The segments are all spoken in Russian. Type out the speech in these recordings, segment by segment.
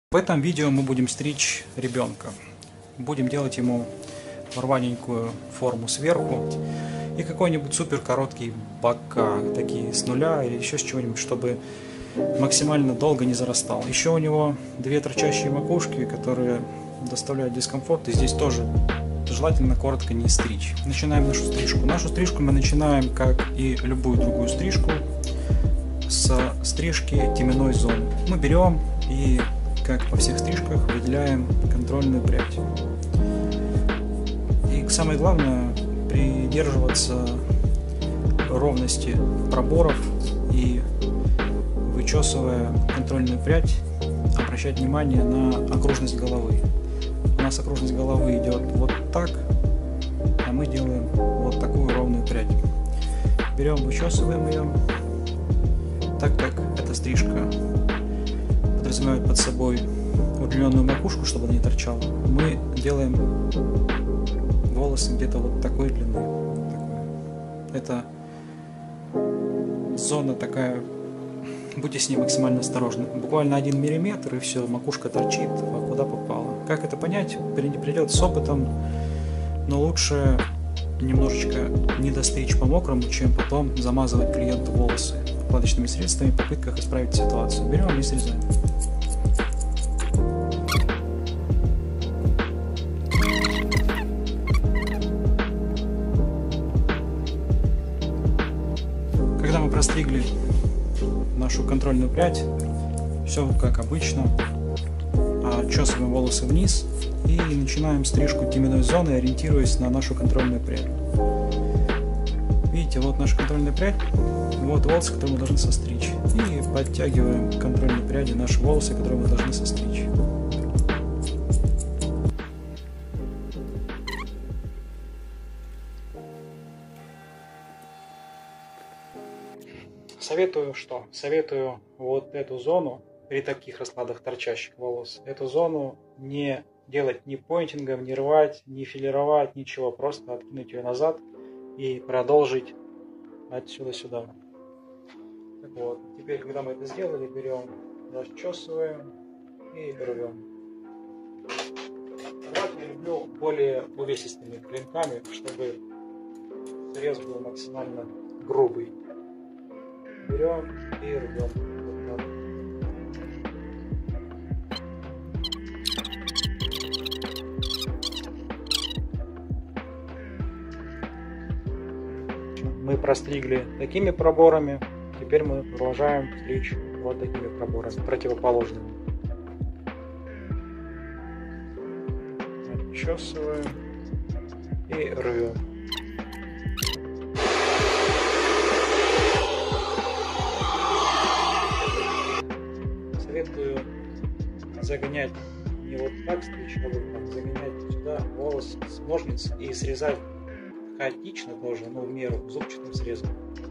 В этом видео мы будем стричь ребенка. Будем делать ему рваненькую форму сверху и какой-нибудь супер короткий бока, такие с нуля или еще с чего-нибудь, чтобы максимально долго не зарастал. Еще у него две торчащие макушки, которые доставляют дискомфорт, и здесь тоже желательно коротко не стричь. Начинаем нашу стрижку. Нашу стрижку мы начинаем, как и любую другую стрижку, с стрижки теменной зоны. Мы берем и, как во всех стрижках, выделяем контрольную прядь. И самое главное, придерживаться ровности проборов и, вычесывая контрольную прядь, обращать внимание на окружность головы. У нас окружность головы идет вот так, а мы делаем вот такую ровную прядь. Берем, вычесываем ее, так как эта стрижка подразумевает под собой удлиненную макушку, чтобы она не торчала. Мы делаем волосы где-то вот такой длины. Это зона такая, будьте с ней максимально осторожны. Буквально 1 миллиметр, и все, макушка торчит, а куда попало. Как это понять? Придет с опытом, но лучше немножечко не достричь по-мокрому, чем потом замазывать клиенту волосы укладочными средствами в попытках исправить ситуацию. Берем и срезаем. Когда мы простригли нашу контрольную прядь, все как обычно, отчесываем волосы вниз и начинаем стрижку теменной зоны, ориентируясь на нашу контрольную прядь. Видите, вот наша контрольная прядь, вот волосы, которые мы должны состричь, и подтягиваем к контрольной пряди наши волосы, которые мы должны состричь. Советую что? Советую вот эту зону при таких раскладах торчащих волос, эту зону не делать ни поинтингом, не рвать, не филировать, ничего, просто откинуть ее назад и продолжить отсюда сюда. Так вот, теперь, когда мы это сделали, берем, расчесываем и рвем. Рвать я люблю более увесистыми клинками, чтобы срез был максимально грубый. Берем и рвем. Вот так. Мы простригли такими проборами, теперь мы продолжаем стричь вот такими проборами, противоположными. Отчесываем и рвем. Советую загонять не вот так стричь, а вот так, загонять сюда волос с ножниц и срезать хаотично тоже, но в меру, зубчатым срезом.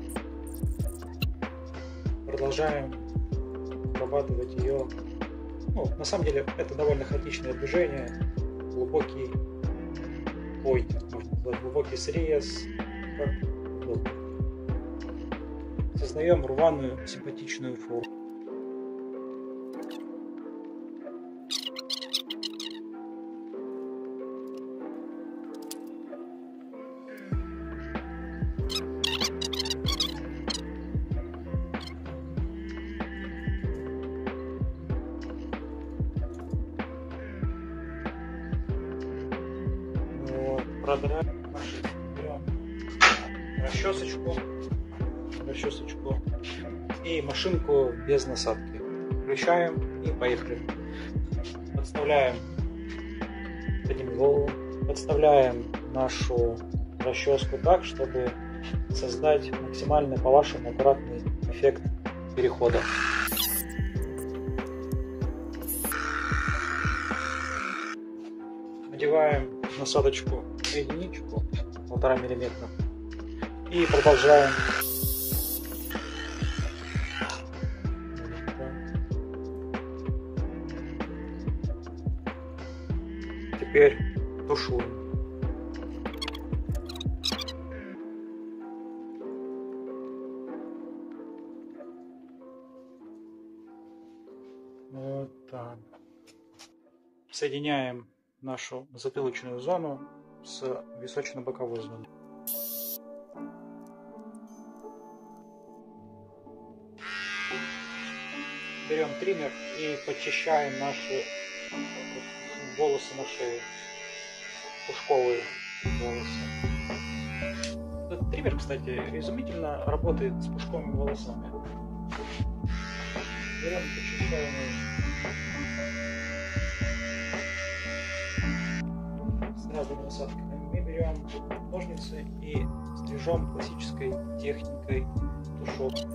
Продолжаем обрабатывать ее. На самом деле это довольно хаотичное движение, глубокий поинтинг, можно сказать, глубокий срез, как удобно. Создаем рваную симпатичную форму. Продраем, берем расчесочку и машинку без насадки. Включаем и поехали. Подставляем, поднимем голову, подставляем нашу расческу так, чтобы создать максимально по-вашему аккуратный эффект перехода. Надеваем насадочку единичку 1,5 миллиметра и продолжаем. Теперь тушуем. Вот так. Соединяем нашу затылочную зону с височно-боковой зоной. Берем триммер и подчищаем наши волосы на шее, пушковые волосы. Этот триммер, кстати, изумительно работает с пушковыми волосами. Берем, подчищаем с разными насадками. Мы берем ножницы и стрижем классической техникой тушевки.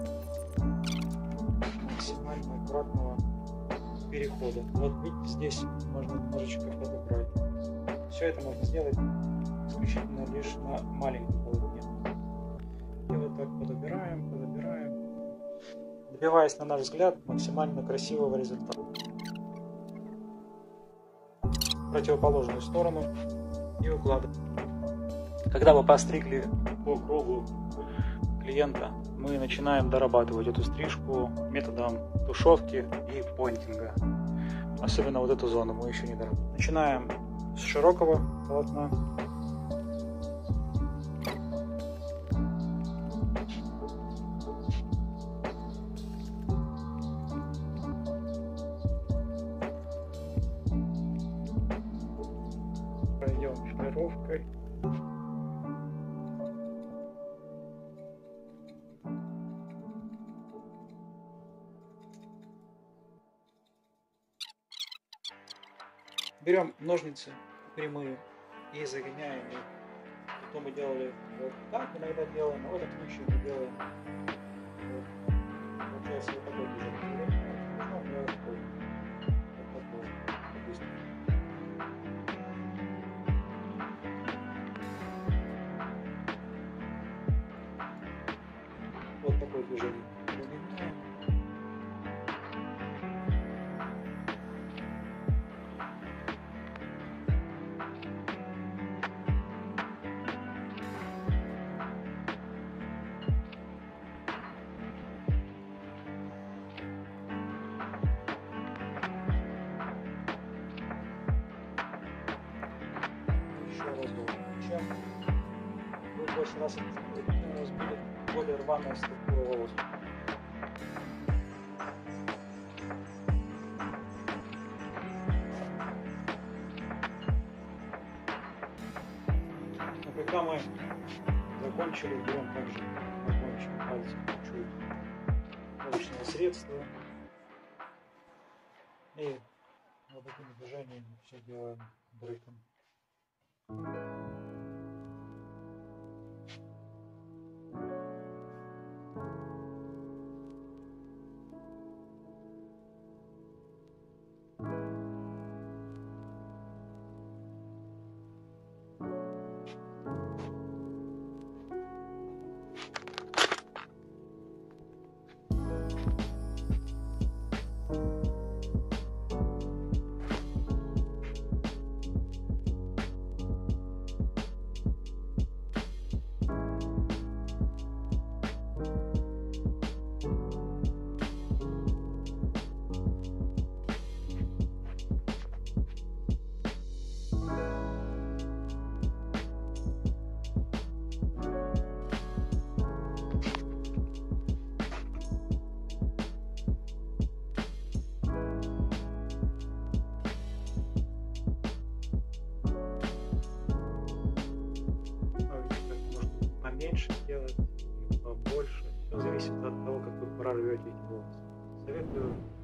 Максимально аккуратного перехода. Вот видите, здесь можно немножечко подобрать. Все это можно сделать исключительно лишь на маленьком полотне. И вот так подобираем, добиваясь, на наш взгляд, максимально красивого результата. В противоположную сторону и укладываем. Когда вы постригли по кругу клиента, мы начинаем дорабатывать эту стрижку методом тушевки и понтинга. Особенно вот эту зону мы еще не доработали. Начинаем с широкого полотна. Пройдем шпилировкой. Берем ножницы прямые и загоняем их. Что мы делали вот так, иногда делаем, а в этом случае мы делаем вот, получается вот такой движение. Вот такое движение. Чем вы больше раз тем у вас будет более рваная структура волос. Но когда мы закончили, берем также кончик пальца чуть молочное средство и вот такими движениями все делаем брыком. Меньше делать, побольше. Все зависит от того, как вы прорвете эти волосы. Советую